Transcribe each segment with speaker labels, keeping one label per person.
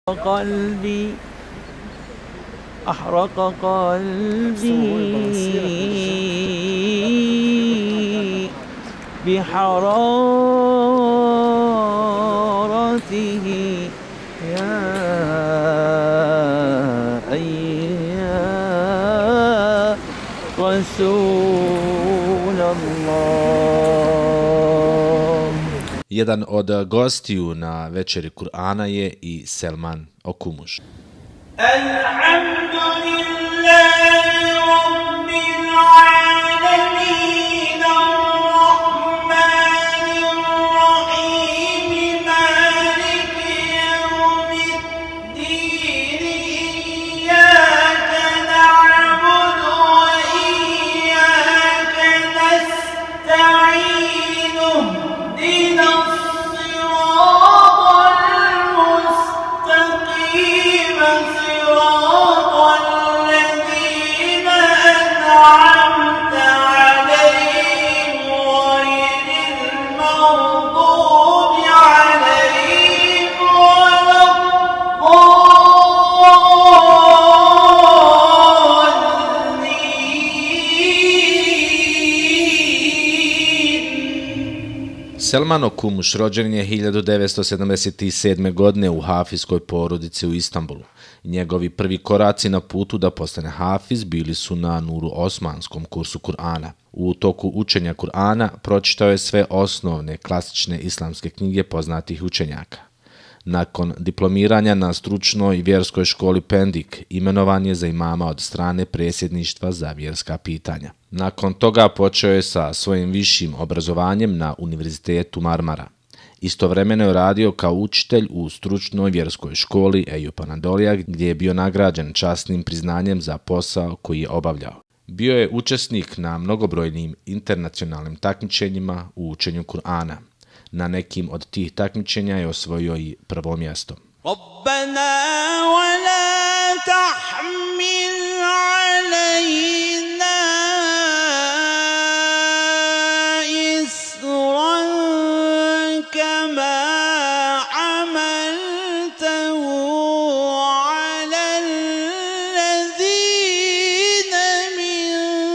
Speaker 1: قلبي أحرق قلبي بحرارته يا أيها رسول الله.
Speaker 2: Jedan od gostiju na večeri Kur'ana je i Selman Okumuš. Selman Okumuš rođen je 1977. godine u hafizskoj porodici u Istanbulu. Njegovi prvi koraci na putu da postane hafiz bili su na Nuru Osmanskom kursu Kur'ana. U toku učenja Kur'ana pročitao je sve osnovne klasične islamske knjige poznatih učenjaka. Nakon diplomiranja na stručnoj vjerskoj školi Pendik, imenovan je za imama od strane predsjedništva za vjerska pitanja. Nakon toga počeo je sa svojim višim obrazovanjem na Univerzitetu Marmara. Istovremeno je radio kao učitelj u stručnoj vjerskoj školi Eyüp Anadolija, gdje je bio nagrađen časnim priznanjem za posao koji je obavljao. Bio je učesnik na mnogobrojnim internacionalnim takmičenjima u učenju Kur'ana. Na nekim od tih takmičenja je osvojio i prvo mjesto.
Speaker 1: ربنا ولا تحمل علينا إصرا كما حملته على الذين من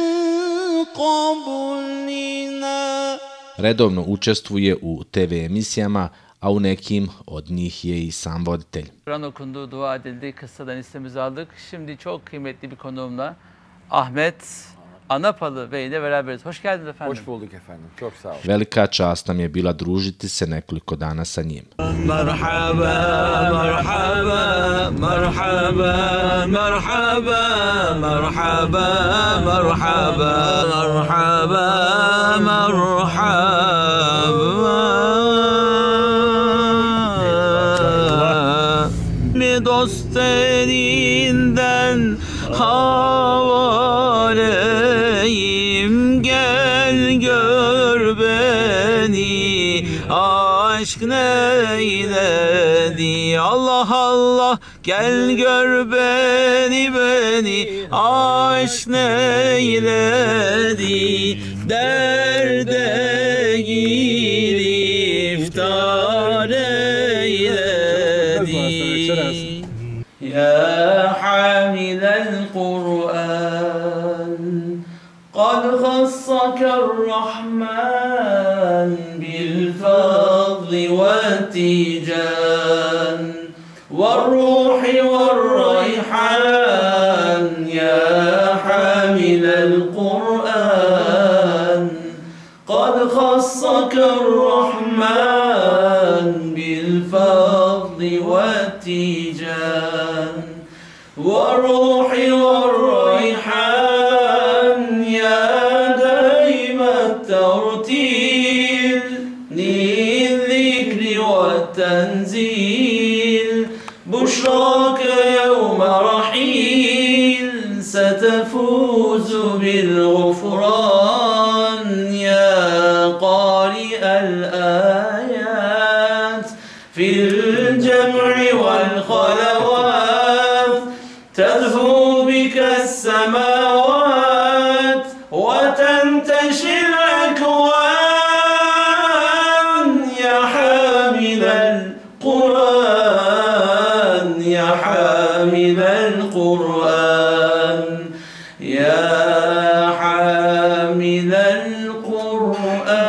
Speaker 1: قبلنا. Redovno učestvuje u TV emisijama, a u nekim od njih je i sam voditelj.
Speaker 3: Kur'an okundu, dua edildi, kıssadan istemizi aldık. Şimdi çok kıymetli bir konuğumla Ahmet Anapalı Bey ile beraberiz. Hoş geldiniz efendim.
Speaker 4: Hoş bulduk efendim. Çok sağ olun.
Speaker 2: Velika čast nam je bila družiti se nekoliko dana sa njim.
Speaker 1: Merhaba, merhaba, merhaba, merhaba, merhaba, merhaba, merhaba, bir dost elinden havaleyim, gel gör beni, aşk neyledi. Allah Allah, gel gör beni, aşk neyledi. Derde giriftar eyledi. Ya hamilel Kur'an, قد خصك الرحمن بالفضل والتيجان والروح والريحان يا حامل القرآن قد خصك الرحمن بالفضل والتيجان والروح والريحان يا دائم الترتيل للذكر والتنزيل بشراك يوم رحيل ستفوز بالغفران يا قارئ الآيات في الجمع والخلوات تذهب بك السماوات وتنتشي الأكوان يا حامل القرآن
Speaker 4: يا حامل القرآن يا حامل القرآن